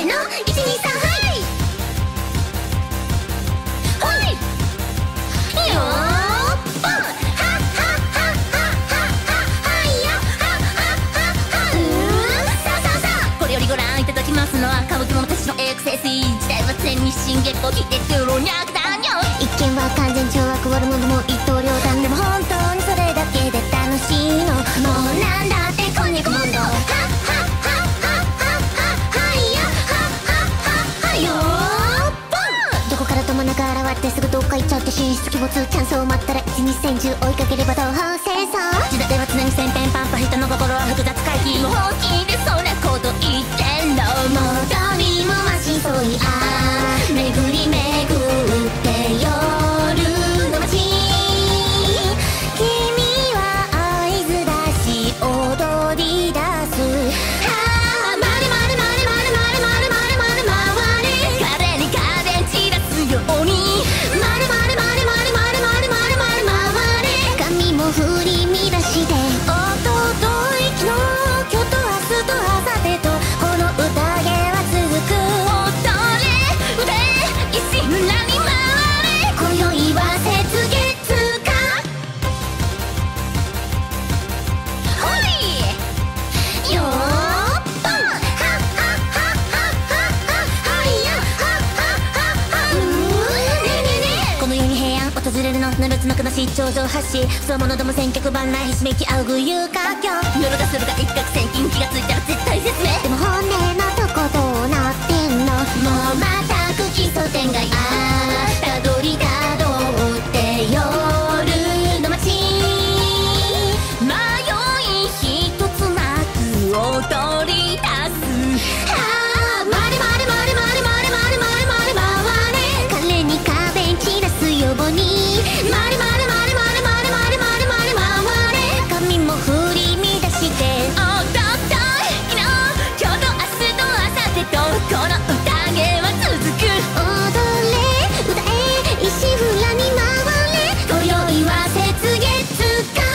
の123はいほいよーっぽんはっはっはっはっはいよはっはっはっはさあさあさあこれよりご覧いただきますのは歌舞伎者たちのエクセス時代は千日進月歩来てくるにゃくだんよ一見は完全懲悪悪者も一刀両断でも本当にそれだけで楽しいのもうなんだってこんにゃくモンドはっはっはっはっはっはいよはっはっはっはよーっぽんどこからともなく現れてすぐどっか行っちゃって進出鬼没チャンスを待ったら一日千中追いかければ東方戦争時代は常に千変万化人の心は複雑回帰もう本気でそんなこと言ってんのもうどうにもましそういあ巡り巡って夜の街君は合図出し踊り出すはあまるまるまるまるまるまるまるまる回れ彼に風散らすようにまるまるまるまるまるまるまるまる回れ髪も振り乱しておととい昨日今日と明日と明後日とこの宴は続く踊れ腕石村に回れ今宵は雪月かほいよーっぽんはっはっはっはっははいよはっはっはっはねえねえねえこの世に平安訪れるのぬるつの悲しい頂上発しそう者ども千客万来ひしめき仰ぐ遊郭業ぬるがするが一攫千金気がついたら絶対絶命でも本音のとこどうなってんのもうまたく基礎点がたどりたどって夜の街迷い一つなく踊り出すはあまるまるまるまるまるまるまるまる回れ彼に壁散らすようにまるまるまるまるまるまるまるまる回れ髪も振り乱しておっとっと昨日今日と明日と明後日とこの宴は続く踊れ歌え石浦に回れ今宵は雪月か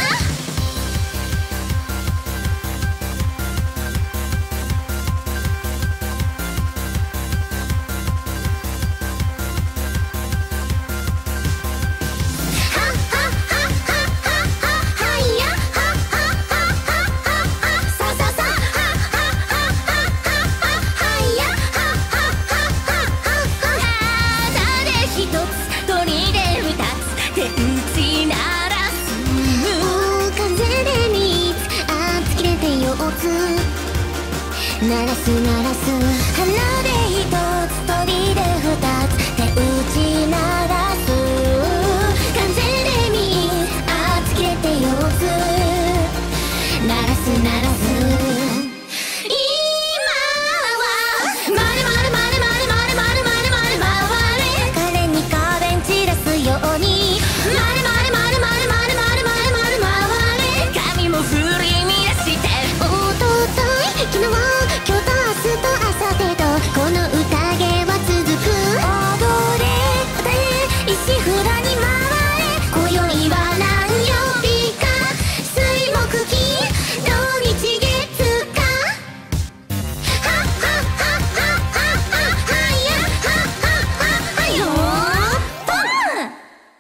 はっはっはっはっはっははいやはっはっはっはっはっさあさあさあはっはっはっはっはっはいやはっはっはっはっはただで一つ鳥で二つ手打ち鳴らす風で三つあつ切れて四つ鳴らす鳴らす花で一つ